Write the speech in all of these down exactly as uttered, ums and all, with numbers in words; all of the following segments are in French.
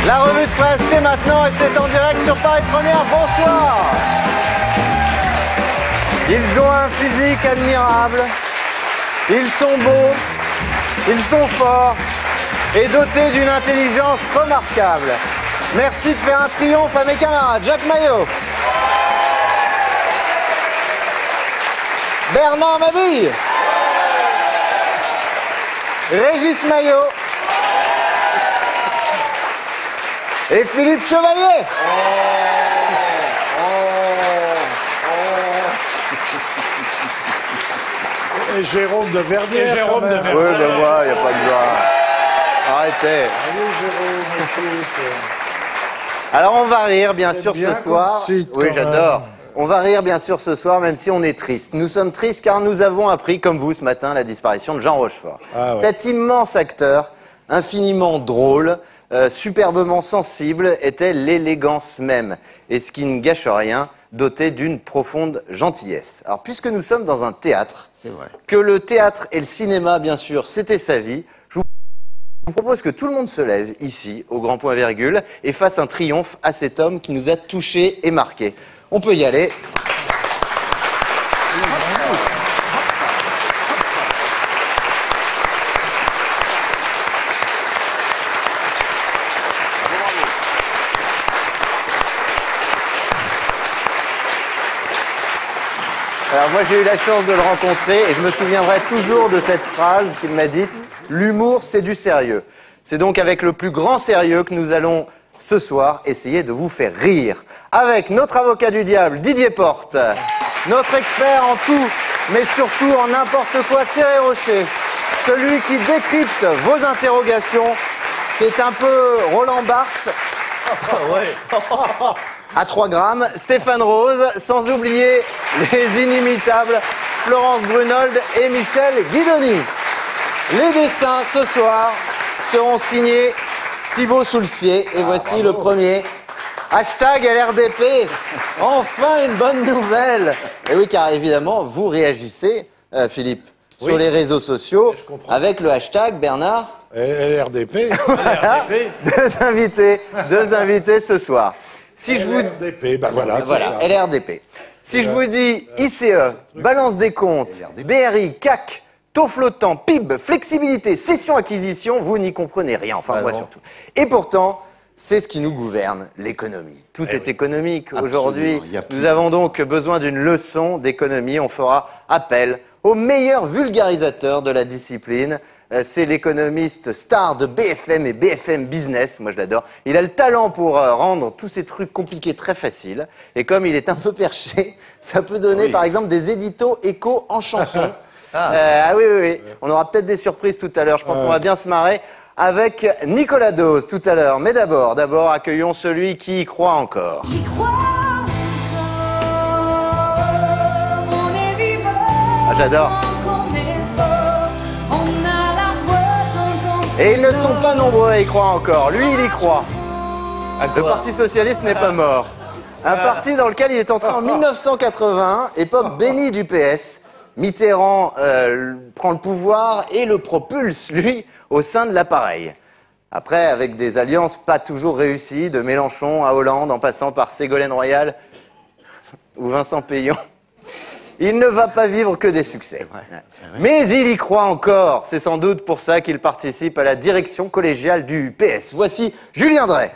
La revue de presse, c'est maintenant et c'est en direct sur Paris Première. Bonsoir. Ils ont un physique admirable, ils sont beaux, ils sont forts et dotés d'une intelligence remarquable. Merci de faire un triomphe à mes camarades. Jacques Maillot, Bernard Mabille, Régis Maillot et Philippe Chevalier. Et Jérôme de Verdière. Et Jérôme de Verdière. Oui, ben voilà, il n'y a pas de joie. Arrêtez. Allez, Jérôme, écoute. Alors, on va rire, bien sûr, bien ce soir. cite, Oui, quand j'adore. même. On va rire, bien sûr, ce soir, même si on est triste. Nous sommes tristes car nous avons appris, comme vous ce matin, la disparition de Jean Rochefort. Ah ouais. Cet immense acteur, infiniment drôle, euh, superbement sensible, était l'élégance même. Et ce qui ne gâche rien, doté d'une profonde gentillesse. Alors, puisque nous sommes dans un théâtre, C'est vrai. que le théâtre et le cinéma, bien sûr, c'était sa vie, je vous propose que tout le monde se lève ici, au grand point virgule, et fasse un triomphe à cet homme qui nous a touchés et marqués. On peut y aller. Alors moi j'ai eu la chance de le rencontrer et je me souviendrai toujours de cette phrase qu'il m'a dite, l'humour c'est du sérieux. C'est donc avec le plus grand sérieux que nous allons ce soir essayer de vous faire rire. Avec notre avocat du diable, Didier Porte, notre expert en tout, mais surtout en n'importe quoi, Thierry Rocher, celui qui décrypte vos interrogations, c'est un peu Roland Barthes. À trois grammes, Stéphane Rose, sans oublier les inimitables Florence Brunold et Michel Guidoni. Les dessins ce soir seront signés Thibaut Soulcier. Et voici le premier. Hashtag L R D P. Enfin une bonne nouvelle. Et oui, car évidemment, vous réagissez, euh, Philippe, sur Oui. les réseaux sociaux avec le hashtag Bernard. L R D P. Voilà. Deux invités, deux invités ce soir. Si je vous L R D P, bah voilà, c'est Voilà, ça. L R D P. Si je vous dis I C E, balance des comptes, B R I, C A C, taux flottant, P I B, flexibilité, cession-acquisition, vous n'y comprenez rien, enfin Ah moi non. surtout. Et pourtant, c'est ce qui nous gouverne, l'économie. Tout est économique aujourd'hui. il y a plus Nous avons donc besoin d'une leçon d'économie. On fera appel au meilleur vulgarisateur de la discipline. Euh, C'est l'économiste star de B F M et B F M Business, moi je l'adore. Il a le talent pour euh, rendre tous ces trucs compliqués très faciles. Et comme il est un peu perché, ça peut donner par exemple des éditos échos en chanson. ah. Euh, ah oui, oui, oui. On aura peut-être des surprises tout à l'heure. Je pense qu'on va bien se marrer avec Nicolas Dose tout à l'heure. Mais d'abord, d'abord accueillons celui qui y croit encore. J'y crois encore, on est vivant. Ah, j'adore. Tant qu'on est fort, on a la foi tant qu'on Et ils ne se sont pas nombreux à y croire encore. Lui, il y croit. À Le quoi Parti Socialiste n'est pas mort. Un parti dans lequel il est entré en mille neuf cent quatre-vingts, époque bénie du P S. Mitterrand euh, prend le pouvoir et le propulse, lui, au sein de l'appareil. Après, avec des alliances pas toujours réussies, de Mélenchon à Hollande, en passant par Ségolène Royal ou Vincent Payon, il ne va pas vivre que des succès. Mais il y croit encore. C'est sans doute pour ça qu'il participe à la direction collégiale du P S. Voici Julien Drey.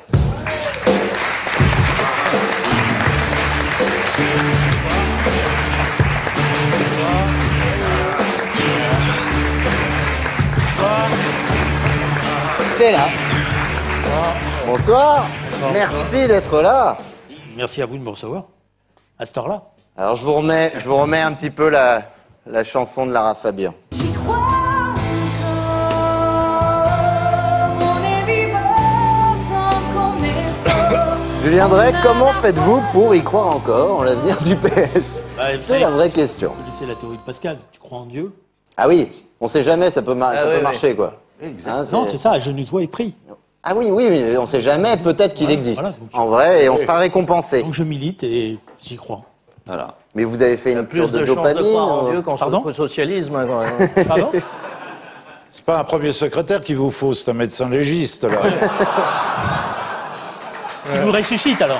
C'est là. Bonsoir. Merci d'être là. Merci à vous de me recevoir, à cette heure-là. Alors je vous remets, je vous remets un petit peu la, la chanson de Lara Fabian. J'y crois encore, on est vivant tant qu'on est fort. Julien Drey, comment faites-vous pour y croire encore en l'avenir du P S? Bah, vous C'est savez, la vraie question. Vous connaissez la théorie de Pascal, tu crois en Dieu? Ah oui, on sait jamais, ça peut, mar- ça Ah peut oui, marcher quoi. Exact. Hein, Non, c'est ça, agenouille-toi et prie. Ah oui, oui, mais on sait jamais, peut-être qu'il Voilà, existe. voilà, donc- En vrai, et on sera récompensé. Donc je milite et j'y crois. Voilà. Mais vous avez fait une Plus cure de, de chances dopamine de croire en ou- Dieu qu'en Pardon au socialisme. hein, quand même. Pardon? C'est pas un premier secrétaire qu'il vous faut, c'est un médecin légiste, là. Il vous ressuscite alors.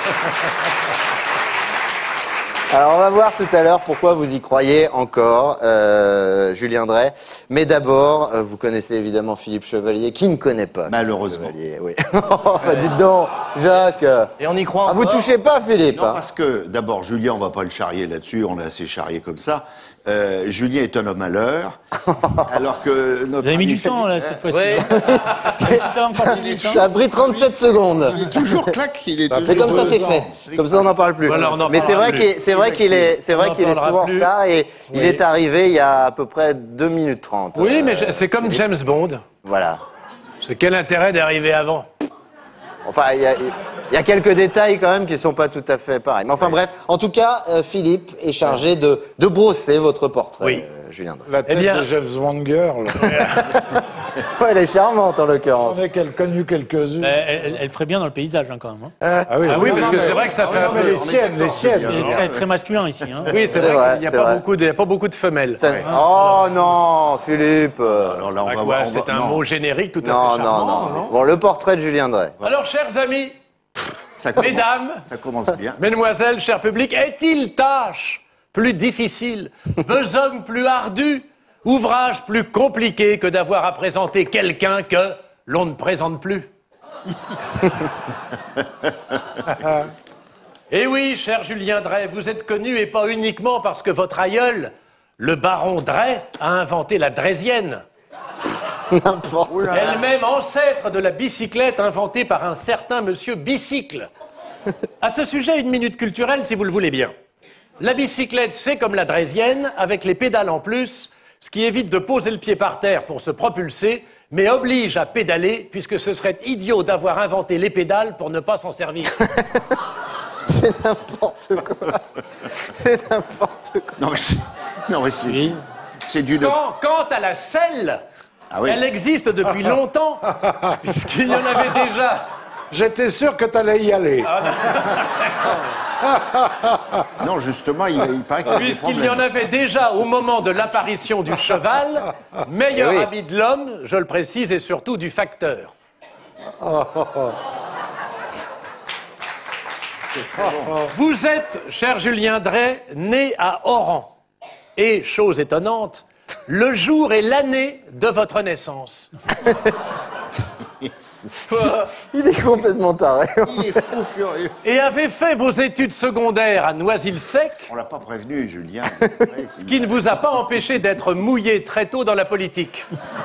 Alors, on va voir tout à l'heure pourquoi vous y croyez encore, euh, Julien Drey. Mais d'abord, euh, vous connaissez évidemment Philippe Chevalier. Qui ne connaît pas Malheureusement. Chevalier, oui. Bah, dites donc, Jacques. Et on y croit Ah, vous encore. touchez pas, Philippe. Non, hein. parce que, d'abord, Julien, on va pas le charrier là-dessus, on l'a assez charrié comme ça. Euh, Julien est un homme à l'heure, alors que notre Vous avez mis ami du temps là cette fois-ci. Oui. hein. Vous avez tout ça encore mis du temps. Ça a pris trente-sept secondes. Il est toujours claque, il est Ça toujours Mais comme ça, deux c'est ans. fait. Comme ça, on n'en parle plus. Voilà, on n'en Mais c'est parlera vrai plus. qu'il c'est vrai qu'il est, c'est On vrai n'en qu'il est parlera souvent en plus. retard et il est arrivé il y a à peu près deux minutes trente. Oui, Euh, mais je- c'est comme James Bond. Voilà. C'est quel intérêt d'arriver avant? Enfin, il y a, il y a quelques détails quand même qui sont pas tout à fait pareils. Mais enfin bref, en tout cas, euh, Philippe est chargé de, de brosser votre portrait, Oui. euh, Julien Drey. La tête bien- de James Bond Girl. Ouais, elle est charmante en l'occurrence. On a quel- connu quelques-unes. Elle, elle- elle ferait bien dans le paysage hein, quand même. hein. Ah oui, Ah oui, non, parce non, que mais- c'est vrai que ça fait un mais peu... les on est siennes, d'accord, les siennes. Julien. Il est très, très masculin ici. Hein. Oui, c'est C'est vrai, vrai, qu'il n'y a c'est pas vrai. beaucoup, de, il y a pas beaucoup de femelles. Ça- Oh non, Philippe. euh, Alors là, on Ah, va quoi, voir. on c'est va- un non, mot générique tout à Non, fait non, charmant, non, Bon, le portrait de Julien Drey. Alors, chers amis, ça commence, mesdames, ça commence bien. mesdemoiselles, cher public, est-il tâche plus difficile, besogne plus ardue, ouvrage plus compliqué que d'avoir à présenter quelqu'un que l'on ne présente plus? Eh oui, cher Julien Drey, vous êtes connu et pas uniquement parce que votre aïeul, le baron Drey, a inventé la draisienne. N'importe. Elle-même ancêtre de la bicyclette inventée par un certain monsieur Bicycle. À ce sujet, une minute culturelle, si vous le voulez bien. La bicyclette, c'est comme la draisienne, avec les pédales en plus, ce qui évite de poser le pied par terre pour se propulser, mais oblige à pédaler, puisque ce serait idiot d'avoir inventé les pédales pour ne pas s'en servir. C'est n'importe quoi. C'est n'importe quoi. Non, mais c'est, non, mais c'est, Oui. c'est d'une. Quant, quant à la selle, Ah oui. elle existe depuis longtemps, puisqu'il y en avait déjà. J'étais sûr que t'allais y aller. Non, justement, il, il paraît qu'il y a des Puisqu'il y en problèmes. avait déjà au moment de l'apparition du cheval, meilleur Eh oui. ami de l'homme, je le précise, et surtout du facteur. Vous êtes, cher Julien Drey, né à Oran. Et, chose étonnante, le jour et l'année de votre naissance. Il est complètement taré. Il est fou furieux. Et avez fait vos études secondaires à Noisy-le-Sec, On l'a pas prévenu, Julien. ce qui ne vous a pas empêché d'être mouillé très tôt dans la politique.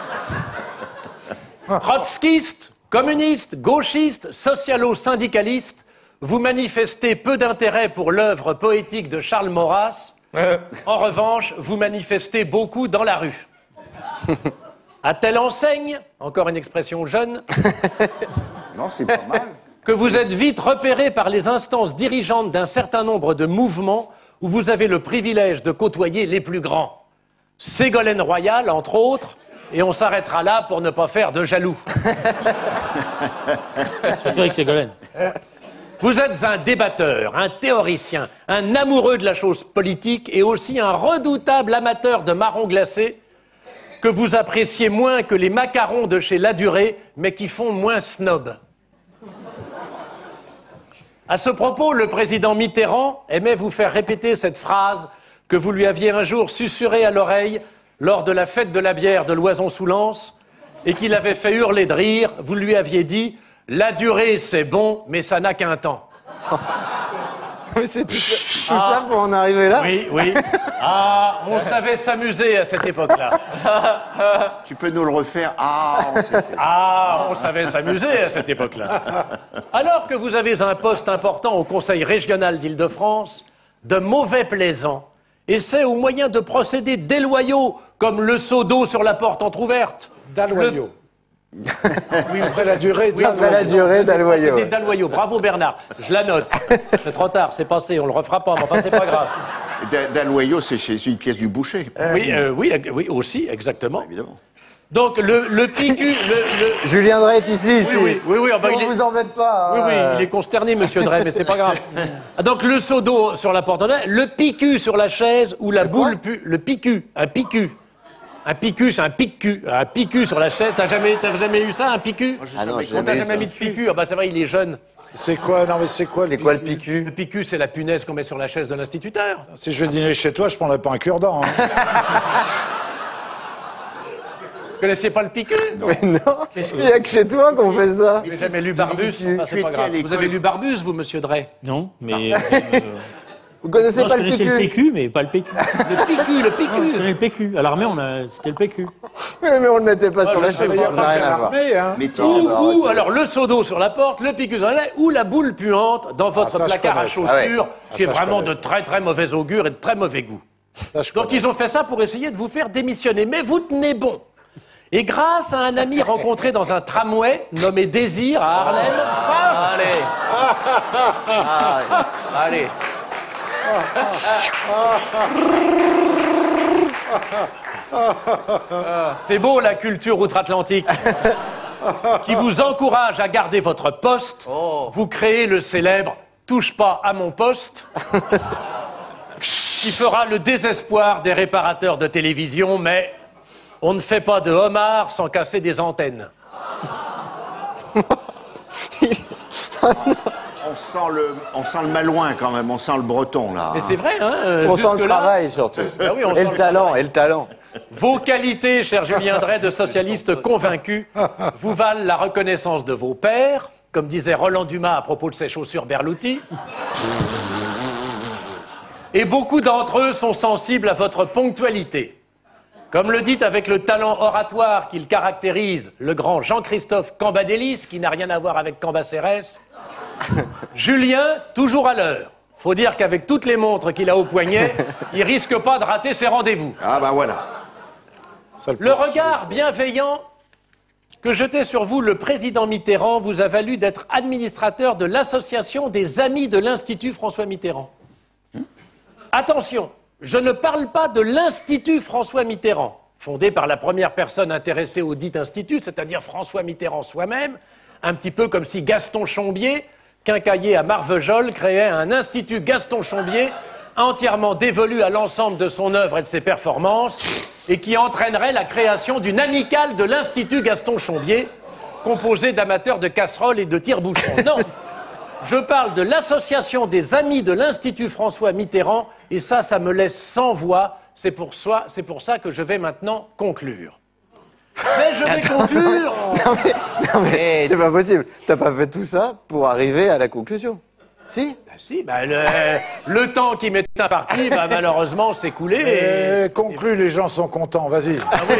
Trotskiste, communiste, gauchiste, socialo-syndicaliste, vous manifestez peu d'intérêt pour l'œuvre poétique de Charles Maurras. En revanche, vous manifestez beaucoup dans la rue. À telle enseigne, encore une expression jeune, Non, c'est pas mal. que vous êtes vite repéré par les instances dirigeantes d'un certain nombre de mouvements où vous avez le privilège de côtoyer les plus grands. Ségolène Royal, entre autres, et on s'arrêtera là pour ne pas faire de jaloux. Surtout avec Ségolène. Vous êtes un débatteur, un théoricien, un amoureux de la chose politique et aussi un redoutable amateur de marrons glacés que vous appréciez moins que les macarons de chez Ladurée, mais qui font moins snob. À ce propos, le président Mitterrand aimait vous faire répéter cette phrase que vous lui aviez un jour susurrée à l'oreille lors de la fête de la bière de Loison-sous-Lens et qu'il avait fait hurler de rire. Vous lui aviez dit « La durée, c'est bon, mais ça n'a qu'un temps. Mais c'est tout, ça- tout ça pour en arriver là » Oui, oui. Ah, on savait s'amuser à cette époque-là. Tu peux nous le refaire? Ah, on sait faire ça. Ah, on savait s'amuser à cette époque-là. Alors que vous avez un poste important au Conseil régional d'Île-de-France, de mauvais plaisants, essaient au moyen de procédés déloyaux, comme le seau d'eau sur la porte entr'ouverte. Dalloyau. Oui, après la durée. Oui, après la durée d'Aloyau. C'était Dalloyau. Bravo Bernard. Je la note. C'est trop tard, c'est passé, on le refera pas, mais enfin c'est pas grave. Da- Dalloyau, c'est chez c'est une pièce du boucher. Oui, euh, oui, euh, oui, aussi, exactement. Évidemment. Donc le, le pigu, le, le- Julien Drey est ici. si- oui, oui, oui, ah bah, si il on est- vous embête pas. Oui, hein, oui, euh, il est consterné, monsieur Drey, mais c'est pas grave. Ah, donc, le seau d'eau sur la porte d'entrée, le picu sur la chaise ou la Le quoi boule pu... Le picu, un picu. Un picu, c'est un pic-cul. Un picu sur la chaise. T'as jamais, t'as jamais eu ça, un picu? Ah non, j'ai On t'a jamais eu jamais ça. mis de picu? Ah bah c'est vrai, il est jeune. C'est quoi? Non, mais c'est quoi C'est quoi le picu? Le picu, c'est la punaise qu'on met sur la chaise de l'instituteur. Si je vais dîner chez toi, je prendrais pas un cure-dent. Hein. Vous connaissiez pas le picu? Mais non, il n'y a que chez toi qu'on fait ça. Vous n'avez jamais lu Barbus? tu- Enfin, tu c'est pas étais à grave. Vous l'école. avez lu Barbus, vous, monsieur Drey? Non, mais. euh, Vous connaissez non, pas je le connaissais le P Q? P Q, mais pas le P Q. Le picu, le Non, je picu. connais le P Q. À l'armée, on a... c'était le P Q. Oui, mais on le mettait pas sur la je chaise, sais ça pas, n'a rien à voir. L'armée, hein. Mais t'es- Ou, bah, ou arrêtez. alors le seau d'eau sur la porte, le picu sur la lèvre, ou la boule puante dans votre ça, je placard à connais ça. chaussures, Ah ouais. ce qui est Ah, ça, je vraiment connais de ça. très très mauvais augure et de très mauvais goût. Ça, je Donc connais. ils ont fait ça pour essayer de vous faire démissionner. Mais vous tenez bon. Et grâce à un ami rencontré dans un tramway nommé Désir à Harlem, Allez. Ah, allez. c'est beau la culture outre-Atlantique, qui vous encourage à garder votre poste, vous créez le célèbre « touche pas à mon poste », qui fera le désespoir des réparateurs de télévision, mais on ne fait pas de homard sans casser des antennes. On sent le, on sent le malouin quand même, on sent le breton là. Mais c'est vrai, hein euh, On sent le jusque-là, travail surtout. Ah oui, on Et sent le le talent, et le talent. vos qualités, cher Julien Drey, de socialiste convaincu, vous valent la reconnaissance de vos pairs, comme disait Roland Dumas à propos de ses chaussures Berluti. Et beaucoup d'entre eux sont sensibles à votre ponctualité. Comme le dit avec le talent oratoire qu'il caractérise le grand Jean-Christophe Cambadélis, qui n'a rien à voir avec Cambacérès, Julien, toujours à l'heure. Faut dire qu'avec toutes les montres qu'il a au poignet, il risque pas de rater ses rendez-vous. Ah bah voilà. Ça Le poursuit. regard bienveillant que jetait sur vous le président Mitterrand vous a valu d'être administrateur de l'association des Amis de l'Institut François Mitterrand. Attention, je ne parle pas de l'Institut François Mitterrand, fondé par la première personne intéressée au dit institut, c'est-à-dire François Mitterrand soi-même, un petit peu comme si Gaston Chombier, quincailler à Marvejols, créait un institut Gaston Chombier entièrement dévolu à l'ensemble de son œuvre et de ses performances, et qui entraînerait la création d'une amicale de l'Institut Gaston Chombier, composée d'amateurs de casseroles et de tire-bouchons. Non, je parle de l'association des Amis de l'Institut François Mitterrand, et ça, ça me laisse sans voix. C'est pour ça, c'est pour ça que je vais maintenant conclure. Mais je vais conclure. Non mais, non mais c'est pas possible. T'as pas fait tout ça pour arriver à la conclusion. Si? Bah si, bah le, le temps qui m'est imparti, bah, malheureusement, s'est écoulé. Et, Eh, conclus, les gens sont contents, vas-y. ah oui.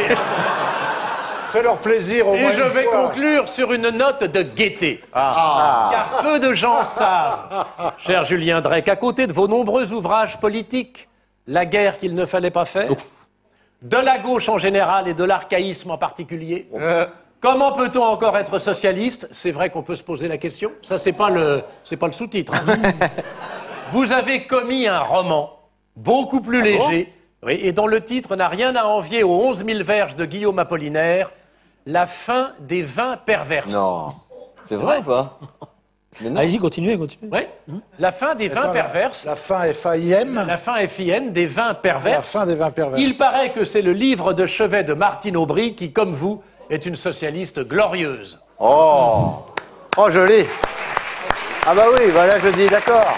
Fais-leur plaisir au Et moins je une vais fois. conclure sur une note de gaieté. Car peu de gens savent, cher Julien Drey, qu'à côté de vos nombreux ouvrages politiques, la guerre qu'il ne fallait pas faire, de la gauche en général et de l'archaïsme en particulier, comment peut-on encore être socialiste? C'est vrai qu'on peut se poser la question. Ça, c'est pas le, c'est pas le sous-titre. hein. Vous avez commis un roman beaucoup plus léger, oui, et dont le titre n'a rien à envier aux onze mille verges de Guillaume Apollinaire, La fin des vins perverses. Non. C'est vrai ou pas? Mais non. Allez-y, continuez, continuez. Oui, La fin des vins Attends, la- perverses. La fin F A I M. La fin F I N des vins La perverses. fin des vins pervers. Il paraît que c'est le livre de chevet de Martine Aubry qui, comme vous, est une socialiste glorieuse. Oh. Oh, joli. Ah bah oui, voilà, je dis d'accord.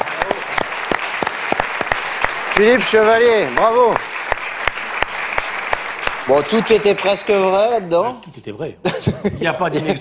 Philippe Chevalier, bravo. Bon, tout était presque vrai là-dedans. Tout était vrai. Il n'y a pas d'inexact.